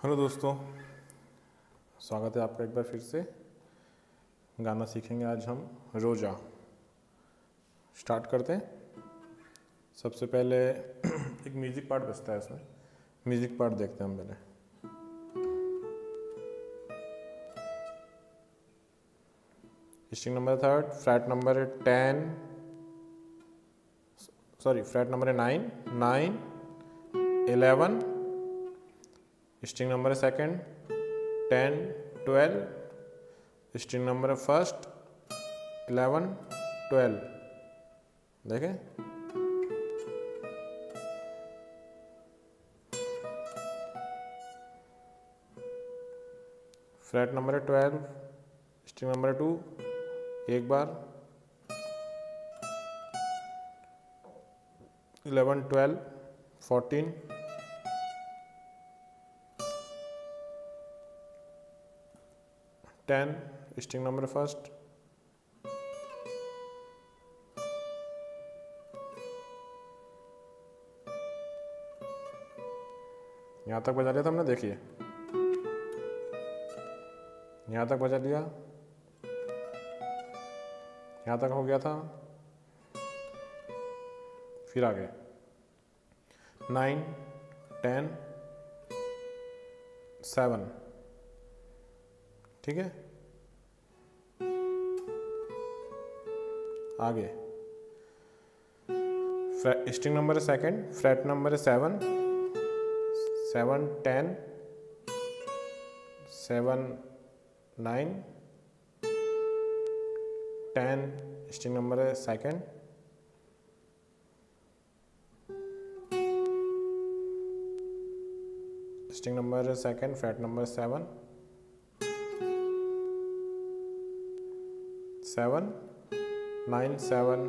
Hello दोस्तों, स्वागत है आपका एक बार फिर से। गाना सीखेंगे आज हम रोजा। स्टार्ट करते हैं। सबसे पहले एक म्यूज़िक पार्ट बजता है, इसमें म्यूज़िक पार्ट देखते हैं हम पहले। String number third, flat number है 10, सॉरी फ्लैट नंबर है 9, 11। स्ट्रिंग नंबर है सेकंड 10, 12। स्ट्रिंग नंबर है फर्स्ट 11, 12। देखें, फ्लैट नंबर है 12, स्ट्रिंग नंबर है 2 एक बार, 11, 12, 14। टेन, स्ट्रिंग नंबर फर्स्ट, यहाँ तक बजा लिया था हमने। देखिए यहाँ तक बजा लिया, यहाँ तक हो गया था। फिर आगे 9, 10, 7। ठीक है, आगे स्ट्रिंग नंबर है सेकंड, फ्लैट नंबर है 7, 7, 10, 7, 9, 10। स्ट्रिंग नंबर है सेकंड, स्ट्रिंग नंबर है second, flat number 7, 7, 9, 7।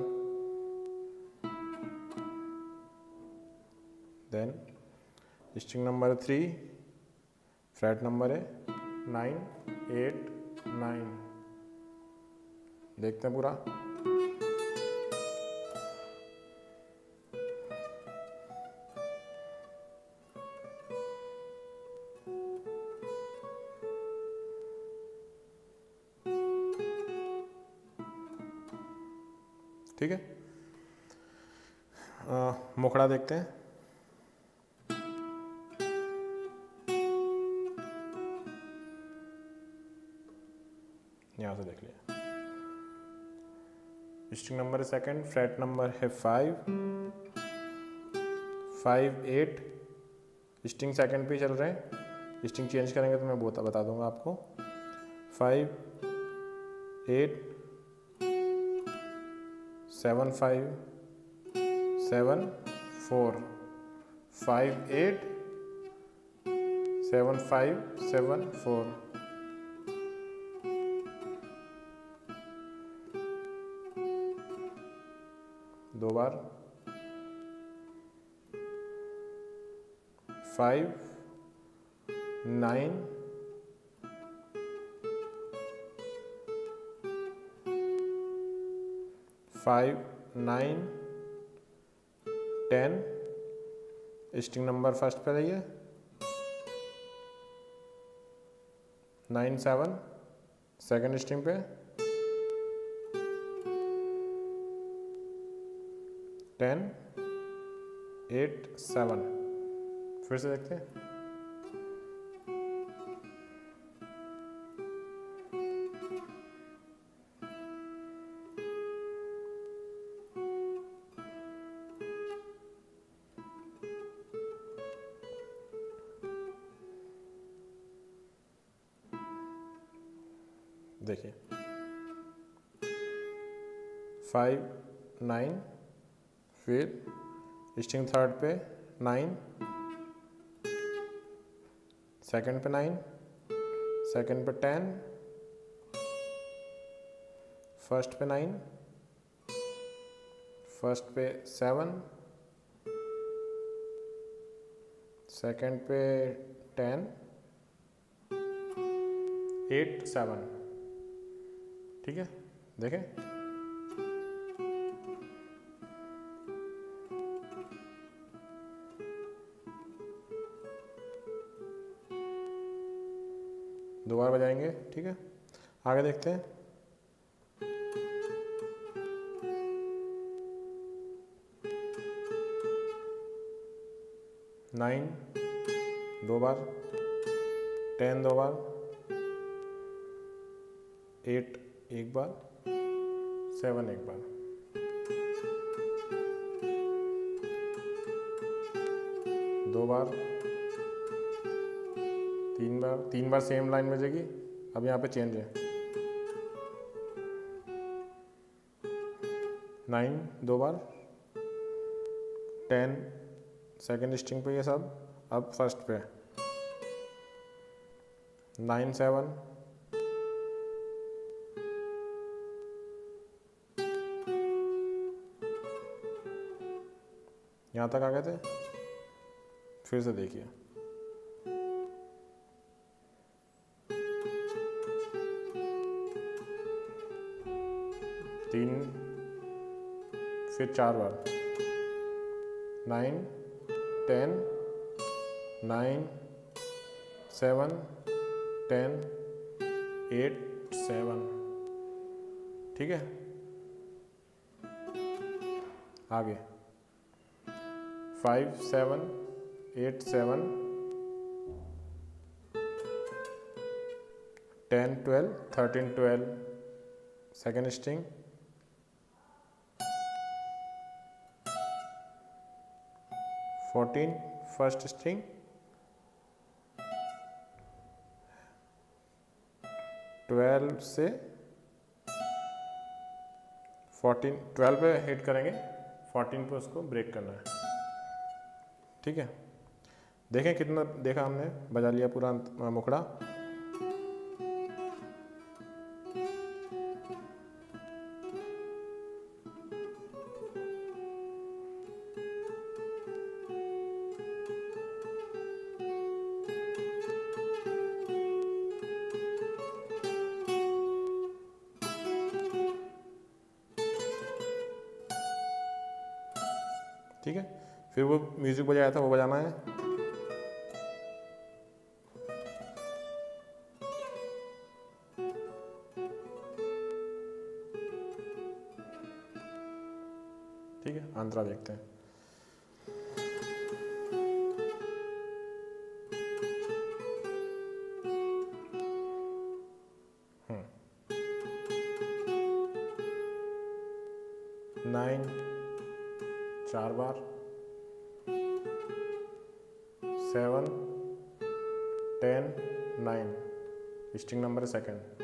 Then string number 3, flat number है 9, 8, 9। देखते हैं पूरा। ठीक है, मुखड़ा देखते हैं। यहाँ से देख लिया। स्ट्रिंग नंबर है सेकंड, फ्लैट नंबर है 5, 5, 8। स्ट्रिंग सेकंड पे चल रहे हैं, स्ट्रिंग चेंज करेंगे तो मैं बता दूंगा आपको। 5, 8, 7, 5, 7, 4, 5, 8, 7, 5, 7, 4। दो बार 5, 9, 5, 9, 10। स्ट्रिंग नंबर फर्स्ट पे रही है 9, 7। सेकंड स्ट्रिंग पे 10, 8, 7। फिर से देखते हैं। देखिए 5, 9, फिर स्ट्रिंग थर्ड पे 9, सेकंड पे 9, सेकंड पे 10, फर्स्ट पे 9, फर्स्ट पे 7, सेकंड पे 10, 8, 7। ठीक है, देखें। 2 बार बजाएंगे, ठीक है। आगे देखते हैं। नाइन 2 बार, 10 2 बार, 8 1 बार, 7 1 बार, 2 बार, 3 बार सेम लाइन बजेगी। अब यहाँ पे चेंज है। 9 2 बार, 10 सेकेंड स्ट्रिंग पे ये सब। अब फर्स्ट पे 9 7, यहाँ तक आ गए थे। फिर से देखिए, तीन, फिर 4 बार, 9 10 9 7 10 8 7, ठीक है। आगे 5 7 8 7 10 12 13 12 सेकेंड स्ट्रिंग, 14 फर्स्ट स्ट्रिंग, 12 से 14, 12 पे हिट करेंगे, 14 पे उसको ब्रेक करना है, ठीक है। देखें कितना देखा हमने, बजा लिया पूरा मुखड़ा। ठीक है, फिर वो म्यूजिक बजाया था वो बजाना है। ठीक है, अंतरा देखते हैं। नाइन 4 बार, 7 10 9 स्ट्रिंग नंबर सेकंड,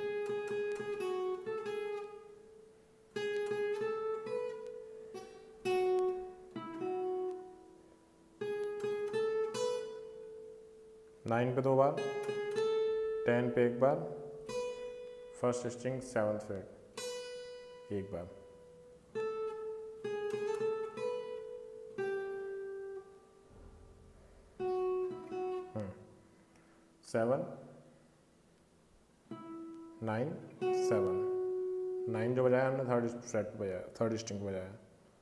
नाइन पे 2 बार, 10 पे 1 बार, फर्स्ट स्ट्रिंग 7th फ्रेट 1 बार, सेवन 9 7, 9 जो बजाया हमने थर्ड फ्रेट बजाया, थर्ड स्ट्रिंग बजाया।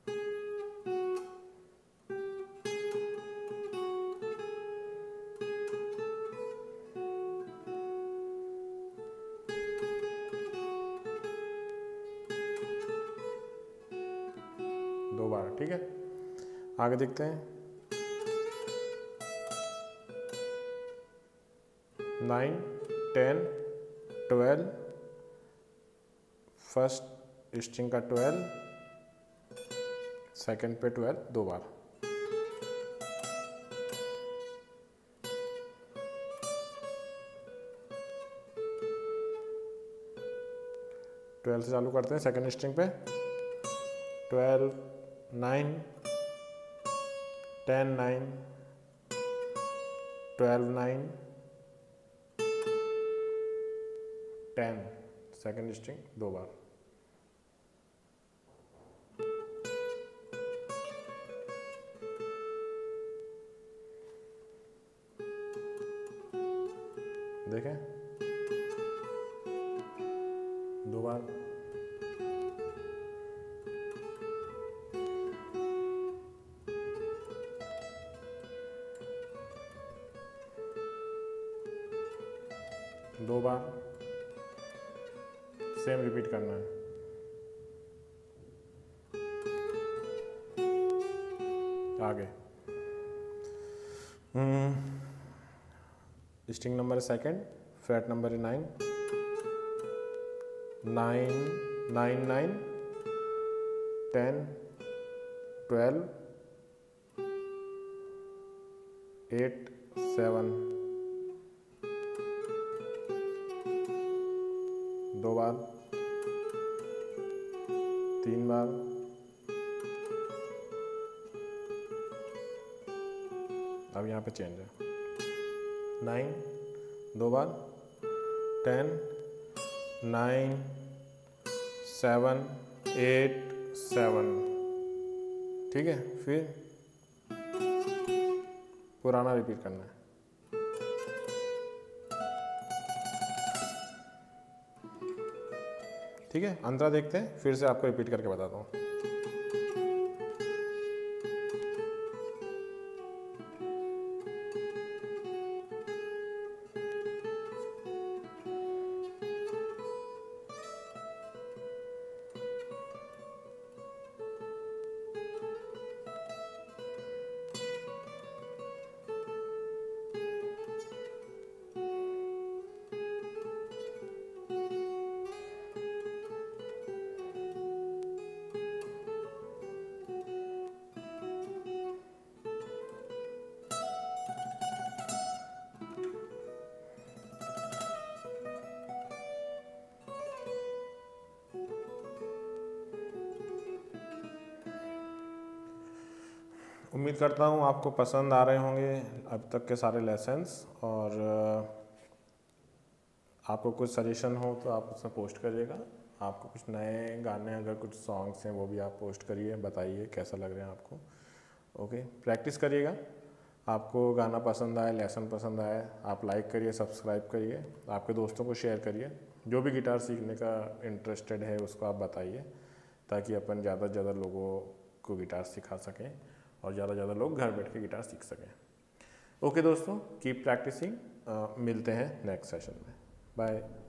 दो बार, ठीक है। आगे देखते हैं। 9 10 12 फर्स्ट स्ट्रिंग का 12, सेकंड पे 12 2 बार, ट्वेल्व से चालू करते हैं सेकंड स्ट्रिंग पे। 12 9 10 9 12 9 10 सेकेंड स्ट्रिंग 2 बार, देखें 2 बार, बार, सेम रिपीट करना है। आगे स्ट्रिंग नंबर है सेकंड, फ्रेट नंबर है 9, 9 9 9 10 12 8 7, 2 बार, 3 बार, अब यहाँ पे चेंज है। 9 2 बार, 10 9 7 8 7, ठीक है। फिर पुराना रिपीट करना है। ठीक है, अंतरा देखते हैं, फिर से आपको रिपीट करके बताता हूँ। उम्मीद करता हूँ आपको पसंद आ रहे होंगे अब तक के सारे लेसन्स, और आपको कुछ सजेशन हो तो आप उसमें पोस्ट करिएगा। आपको कुछ नए गाने, अगर कुछ सॉन्ग्स हैं वो भी आप पोस्ट करिए, बताइए कैसा लग रहे हैं आपको। ओके, प्रैक्टिस करिएगा। आपको गाना पसंद आए, लेसन पसंद आए, आप लाइक करिए, सब्सक्राइब करिए, आपके दोस्तों को शेयर करिए। जो भी गिटार सीखने का इंटरेस्टेड है उसको आप बताइए, ताकि अपन ज़्यादा से ज़्यादा लोगों को गिटार सिखा सकें और ज़्यादा से ज़्यादा लोग घर बैठ के गिटार सीख सकें। ओके दोस्तों, कीप प्रैक्टिसिंग, मिलते हैं नेक्स्ट सेशन में। बाय।